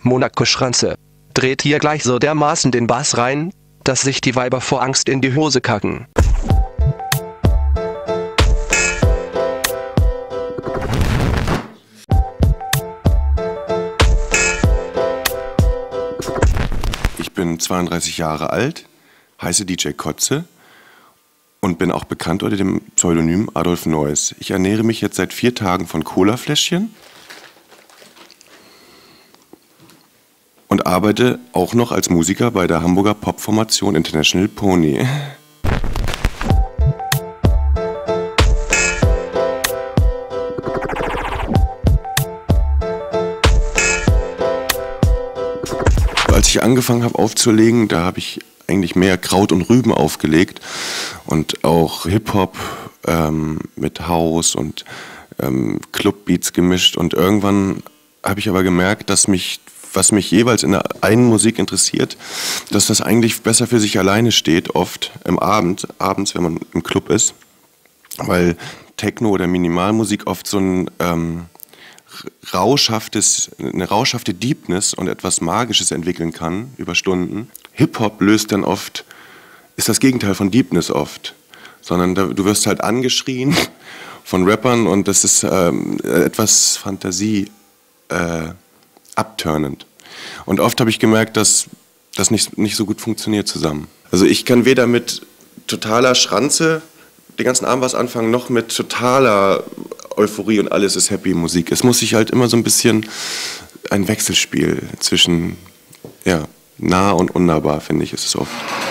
Monaco-Schranze. Dreht hier gleich so dermaßen den Bass rein, dass sich die Weiber vor Angst in die Hose kacken. Ich bin 32 Jahre alt, heiße DJ Koze und bin auch bekannt unter dem Pseudonym Adolf Neuss. Ich ernähre mich jetzt seit 4 Tagen von Colafläschchen und arbeite auch noch als Musiker bei der Hamburger Popformation International Pony. Als ich angefangen habe aufzulegen, da habe ich eigentlich mehr Kraut und Rüben aufgelegt und auch Hip-Hop mit House und Clubbeats gemischt. Und irgendwann habe ich aber gemerkt, dass was mich jeweils in der einen Musik interessiert, dass das eigentlich besser für sich alleine steht, oft abends, wenn man im Club ist, weil Techno oder Minimalmusik oft so ein eine rauschhafte Deepness und etwas Magisches entwickeln kann über Stunden. Hip-Hop löst dann oft, ist das Gegenteil von Deepness oft, sondern du wirst halt angeschrien von Rappern und das ist etwas Fantasie abturnend. Und oft habe ich gemerkt, dass das nicht so gut funktioniert zusammen. Also ich kann weder mit totaler Schranze den ganzen Abend was anfangen, noch mit totaler Euphorie und alles ist happy Musik. Es muss sich halt immer so ein bisschen ein Wechselspiel zwischen nah und unnahbar, finde ich, ist es oft.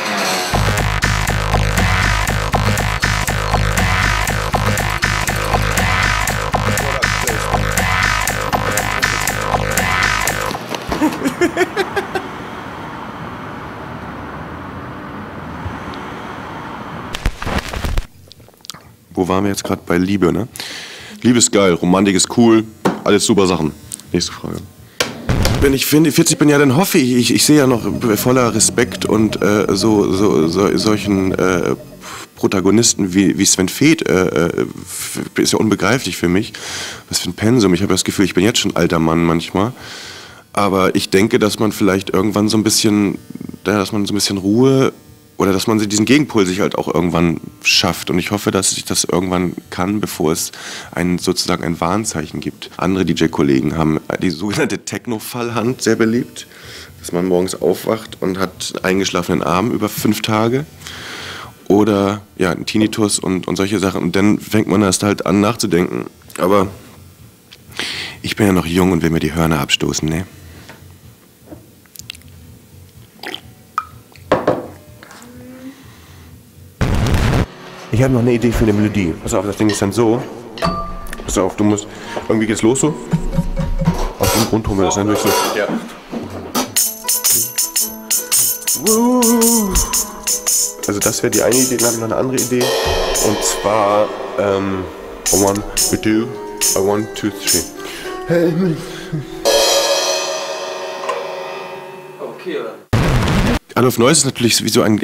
Wo waren wir jetzt gerade? Bei Liebe, ne? Liebe ist geil, Romantik ist cool, alles super Sachen. Nächste Frage. Wenn ich 40 bin, ja, dann hoffe ich sehe ja noch voller Respekt und solchen Protagonisten wie Sven Feth, ist ja unbegreiflich für mich. Was für ein Pensum. Ich habe das Gefühl, ich bin jetzt schon ein alter Mann manchmal. Aber ich denke, dass man vielleicht irgendwann so ein bisschen Ruhe oder dass man diesen Gegenpol sich halt auch irgendwann schafft. Und ich hoffe, dass ich das irgendwann kann, bevor es sozusagen ein Warnzeichen gibt. Andere DJ-Kollegen haben die sogenannte Techno-Fallhand sehr beliebt, dass man morgens aufwacht und hat einen eingeschlafenen Arm über 5 Tage. Oder ja, einen Tinnitus und solche Sachen. Und dann fängt man erst halt an nachzudenken. Aber ich bin ja noch jung und will mir die Hörner abstoßen, ne? Ich habe noch eine Idee für eine Melodie. Pass auf, das Ding ist dann so. Pass auf, du musst. Irgendwie geht's los so. Aus dem Grund holen wir das dann durch so. Ja. Also, das wäre die eine Idee, dann habe ich noch eine andere Idee. Und zwar. One, two, 1, 2, 3. Okay, oder? Adolf Neuss ist natürlich sowieso ein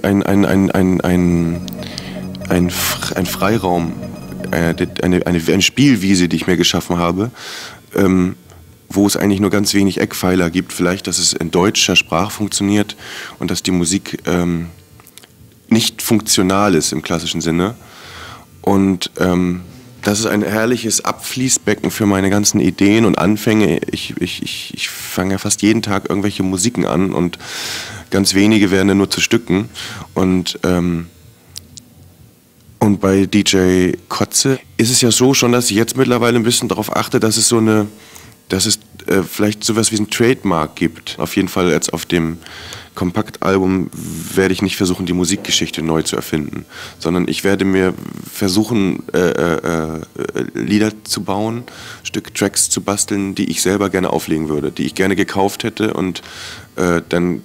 Freiraum, eine Spielwiese, die ich mir geschaffen habe, wo es eigentlich nur ganz wenig Eckpfeiler gibt. Vielleicht, dass es in deutscher Sprache funktioniert und dass die Musik nicht funktional ist im klassischen Sinne. Und das ist ein herrliches Abfließbecken für meine ganzen Ideen und Anfänge. Ich fange ja fast jeden Tag irgendwelche Musiken an und ganz wenige werden dann nur zu Stücken. Und bei DJ Koze ist es ja so schon, dass ich jetzt mittlerweile ein bisschen darauf achte, dass es vielleicht sowas wie ein Trademark gibt. Auf jeden Fall jetzt auf dem Kompaktalbum werde ich nicht versuchen, die Musikgeschichte neu zu erfinden, sondern ich werde mir versuchen, Lieder zu bauen, Tracks zu basteln, die ich selber gerne auflegen würde, die ich gerne gekauft hätte und dann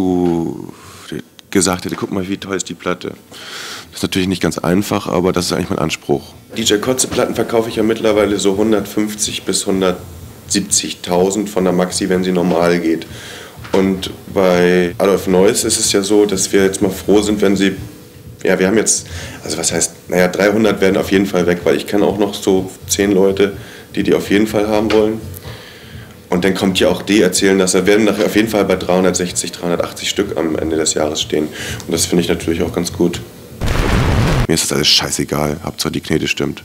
gesagt hätte, guck mal, wie toll ist die Platte. Das ist natürlich nicht ganz einfach, aber das ist eigentlich mein Anspruch. DJ Koze-Platten verkaufe ich ja mittlerweile so 150 bis 170.000 von der Maxi, wenn sie normal geht. Und bei Adolf Neuss ist es ja so, dass wir jetzt mal froh sind, wenn sie, ja, wir haben jetzt, also was heißt, 300 werden auf jeden Fall weg, weil ich kenne auch noch so 10 Leute, die auf jeden Fall haben wollen. Und dann kommt ja auch die erzählen, dass werden nachher auf jeden Fall bei 360, 380 Stück am Ende des Jahres stehen. Und das finde ich natürlich auch ganz gut. Mir ist das alles scheißegal, Hauptsache die Knete stimmt.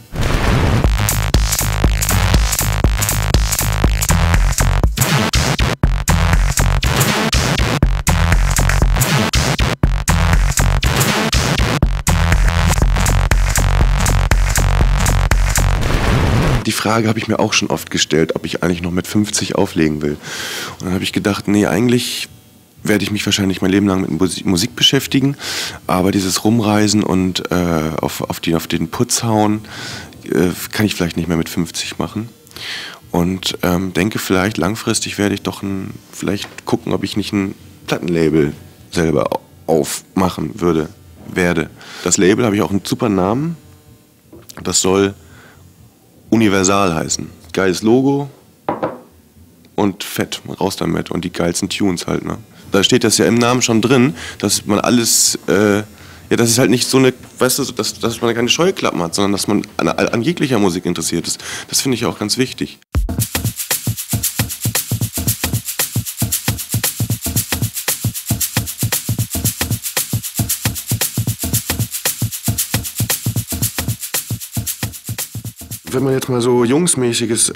Die Frage habe ich mir auch schon oft gestellt, ob ich eigentlich noch mit 50 auflegen will. Und dann habe ich gedacht, nee, eigentlich werde ich mich wahrscheinlich mein Leben lang mit Musik beschäftigen, aber dieses Rumreisen und auf den Putz hauen, kann ich vielleicht nicht mehr mit 50 machen. Und denke vielleicht, langfristig werde ich doch vielleicht gucken, ob ich nicht ein Plattenlabel selber aufmachen werde. Das Label habe ich auch einen super Namen. Das soll Universal heißen. Geiles Logo und fett, raus damit. Und die geilsten Tunes halt, ne? Da steht das ja im Namen schon drin, dass man alles, ja, dass es halt nicht so eine, weißt du, dass man keine Scheuklappen hat, sondern dass man an jeglicher Musik interessiert ist. Das finde ich auch ganz wichtig. Wenn man jetzt mal so jungsmäßiges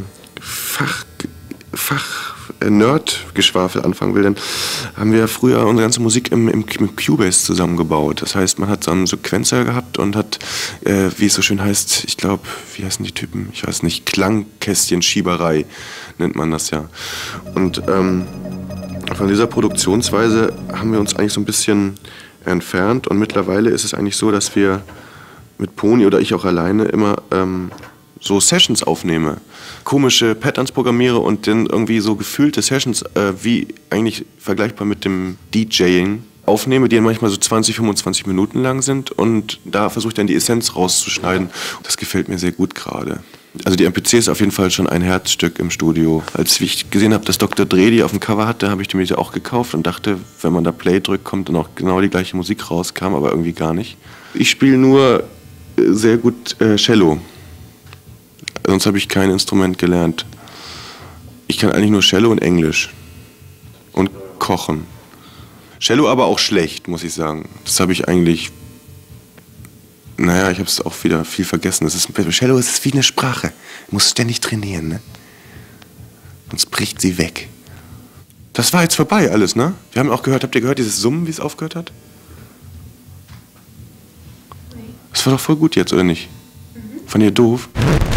Nerd-Geschwafel anfangen will, dann haben wir früher unsere ganze Musik im Cubase zusammengebaut. Das heißt, man hat so einen Sequenzer gehabt und hat, wie es so schön heißt, ich glaube, wie heißen die Typen? Ich weiß nicht, Klangkästchen-Schieberei nennt man das ja. Und von dieser Produktionsweise haben wir uns eigentlich so ein bisschen entfernt und mittlerweile ist es eigentlich so, dass wir mit Pony oder ich auch alleine immer so Sessions aufnehme. Komische Patterns programmiere und dann irgendwie so gefühlte Sessions, wie eigentlich vergleichbar mit dem DJing, aufnehme, die dann manchmal so 20, 25 Minuten lang sind und da versuche ich dann die Essenz rauszuschneiden. Das gefällt mir sehr gut gerade. Also die MPC ist auf jeden Fall schon ein Herzstück im Studio. Als ich gesehen habe, dass Dr. Dre die auf dem Cover hatte, habe ich die mir auch gekauft und dachte, wenn man da Play drückt, kommt dann auch genau die gleiche Musik raus, kam aber irgendwie gar nicht. Ich spiele nur sehr gut Cello. Sonst habe ich kein Instrument gelernt. Ich kann eigentlich nur Cello und Englisch. Und kochen. Cello aber auch schlecht, muss ich sagen. Das habe ich eigentlich... Naja, ich habe es auch wieder viel vergessen. Cello ist wie eine Sprache. Du musst ständig trainieren, ne? Sonst bricht sie weg. Das war jetzt vorbei alles, ne? Wir haben auch gehört, habt ihr gehört, dieses Summen, wie es aufgehört hat? Das war doch voll gut jetzt, oder nicht? Fand ihr doof?